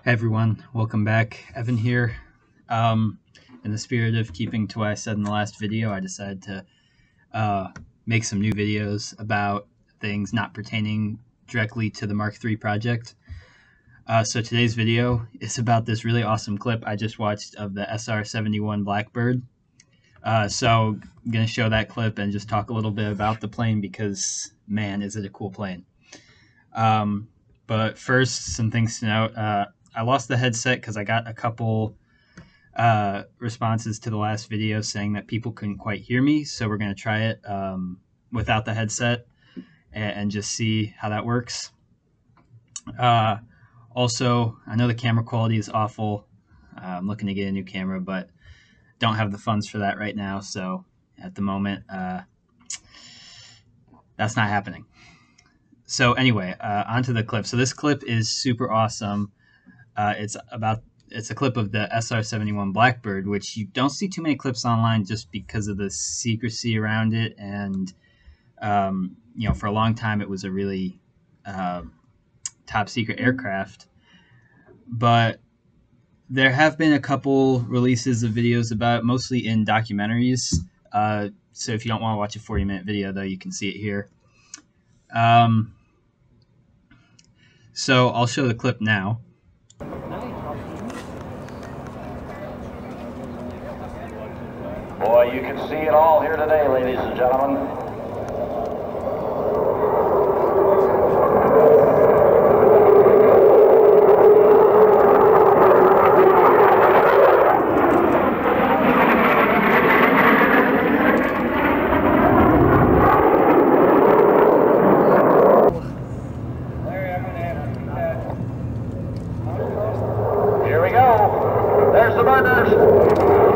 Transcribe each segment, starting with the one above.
Hey everyone, welcome back. Evan here. Um, in the spirit of keeping to what I said in the last video, I decided to uh, make some new videos about things not pertaining directly to the Mark III project. So today's video is about this really awesome clip I just watched of the SR-71 Blackbird. So I'm going to show that clip and just talk a little bit about the plane because, man, is it a cool plane. Um, but first, some things to note. I lost the headset because I got a couple responses to the last video saying that people couldn't quite hear me. So we're going to try it without the headset and just see how that works. Uh, Also, I know the camera quality is awful. I'm looking to get a new camera, but don't have the funds for that right now. So at the moment, that's not happening. So anyway, onto the clip. So this clip is super awesome. It's a clip of the SR-71 Blackbird, which you don't see too many clips online just because of the secrecy around it. And, for a long time, it was a really top secret aircraft. But there have been a couple releases of videos about it, mostly in documentaries. So if you don't want to watch a 40-minute video, though, you can see it here. So I'll show the clip now. Boy, you can see it all here today, ladies and gentlemen. Here we go. There's the burners.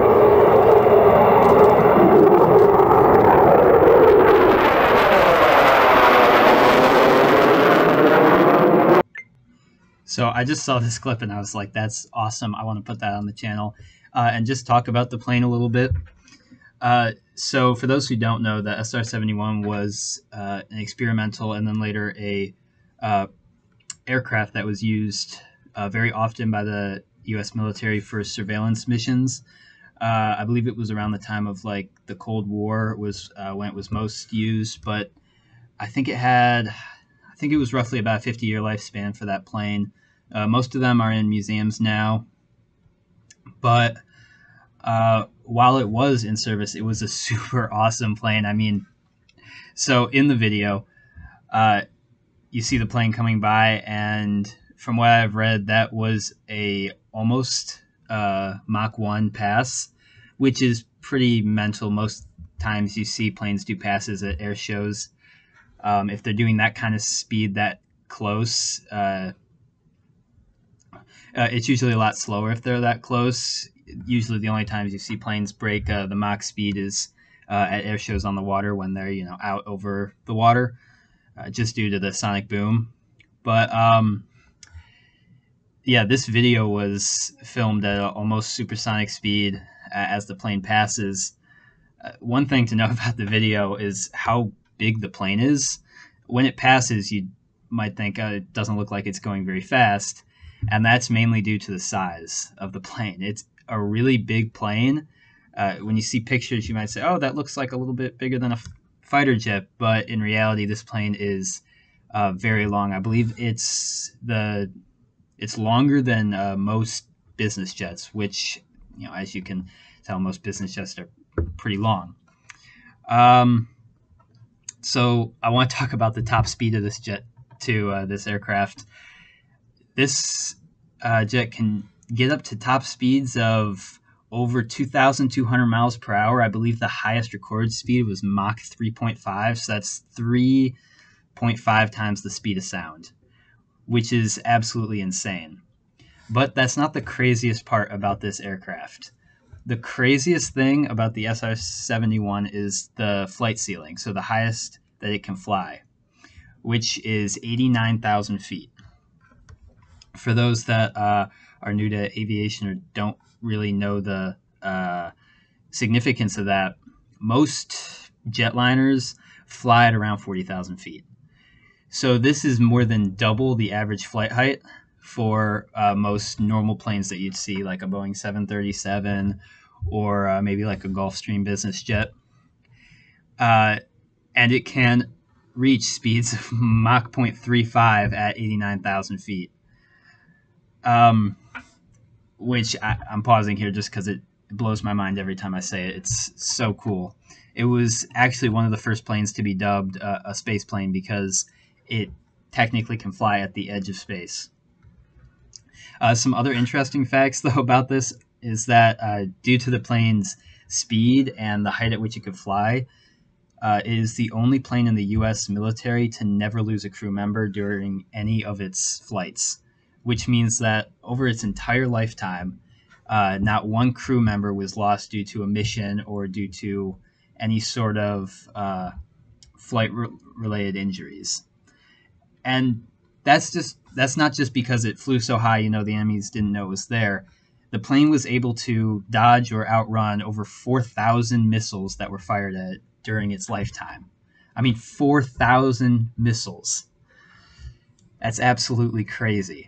So I just saw this clip and I was like, that's awesome. I want to put that on the channel and just talk about the plane a little bit. So for those who don't know, the SR-71 was an experimental and then later a aircraft that was used very often by the U.S. military for surveillance missions. I believe it was around the time of like the Cold War was when it was most used, but I think it was roughly about a 50-year lifespan for that plane. Most of them are in museums now, but while it was in service, it was a super awesome plane. I mean, so in the video, you see the plane coming by, and from what I've read, that was a almost Mach 1 pass, which is pretty mental. Most times you see planes do passes at air shows. If they're doing that kind of speed that close, it's usually a lot slower if they're that close. Usually the only times you see planes break the Mach speed is at air shows on the water when they're out over the water, just due to the sonic boom. But yeah, this video was filmed at almost supersonic speed as the plane passes. One thing to know about the video is how big the plane is. When it passes, you might think it doesn't look like it's going very fast, and that's mainly due to the size of the plane. It's a really big plane. When you see pictures, you might say, oh, that looks like a little bit bigger than a fighter jet, but in reality, this plane is very long. I believe it's longer than most business jets, which, as you can tell, most business jets are pretty long. So I want to talk about the top speed of this jet too, this aircraft. This jet can get up to top speeds of over 2,200 miles per hour. I believe the highest recorded speed was Mach 3.5, so that's 3.5 times the speed of sound, which is absolutely insane. But that's not the craziest part about this aircraft. The craziest thing about the SR-71 is the flight ceiling, so the highest that it can fly, which is 89,000 feet. For those that are new to aviation or don't really know the significance of that, most jetliners fly at around 40,000 feet. So this is more than double the average flight height for most normal planes that you'd see, like a Boeing 737 or maybe like a Gulfstream business jet. And it can reach speeds of Mach 0.35 at 89,000 feet. Which I'm pausing here just because it blows my mind every time I say it. It's so cool. It was actually one of the first planes to be dubbed a space plane because it technically can fly at the edge of space. Some other interesting facts, though, about this is that due to the plane's speed and the height at which it could fly, it is the only plane in the U.S. military to never lose a crew member during any of its flights, which means that over its entire lifetime, not one crew member was lost due to a mission or due to any sort of flight-related injuries. And that's not just because it flew so high, the enemies didn't know it was there. The plane was able to dodge or outrun over 4,000 missiles that were fired at it during its lifetime. I mean, 4,000 missiles. That's absolutely crazy.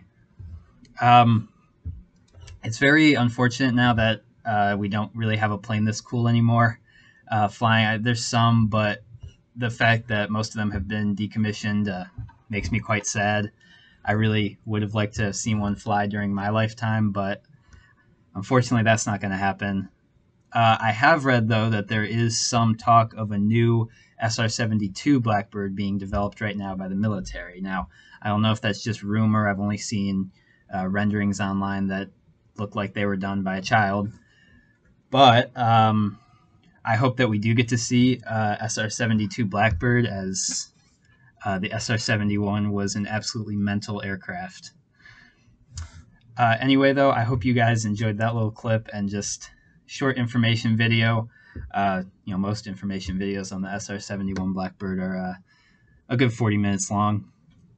It's very unfortunate now that we don't really have a plane this cool anymore. Flying, there's some, but the fact that most of them have been decommissioned makes me quite sad. I really would have liked to have seen one fly during my lifetime, but unfortunately that's not going to happen. I have read, though, that there is some talk of a new SR-72 Blackbird being developed right now by the military. Now, I don't know if that's just rumor. I've only seen renderings online that look like they were done by a child. But I hope that we do get to see SR-72 Blackbird, as the SR-71 was an absolutely mental aircraft. Anyway, though, I hope you guys enjoyed that little clip and just short information video. Most information videos on the SR-71 Blackbird are a good 40 minutes long.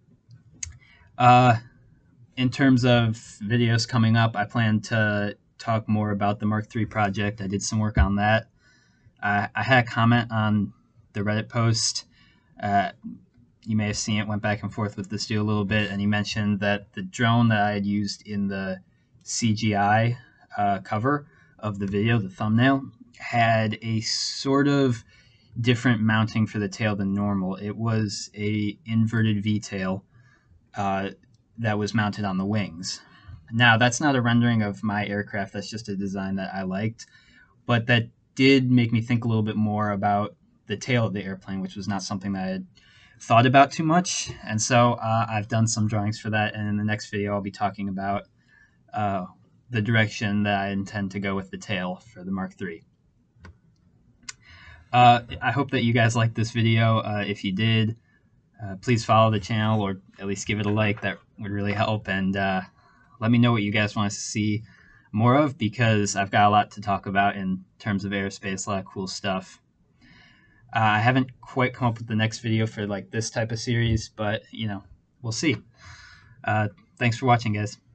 In terms of videos coming up, I plan to talk more about the Mark III project. I did some work on that. I had a comment on the Reddit post. You may have seen it, went back and forth with this dude a little bit, and he mentioned that the drone that I had used in the CGI cover of the video, the thumbnail, had a sort of different mounting for the tail than normal. It was a inverted V-tail that was mounted on the wings. Now, that's not a rendering of my aircraft. That's just a design that I liked. But that did make me think a little bit more about the tail of the airplane, which was not something that I had thought about too much. And so I've done some drawings for that. And in the next video, I'll be talking about the direction that I intend to go with the tail for the Mark III. I hope that you guys liked this video. If you did, please follow the channel, or at least give it a like. That would really help. And let me know what you guys want to see more of, because I've got a lot to talk about in terms of aerospace, a lot of cool stuff. I haven't quite come up with the next video for like this type of series, but we'll see. Thanks for watching, guys.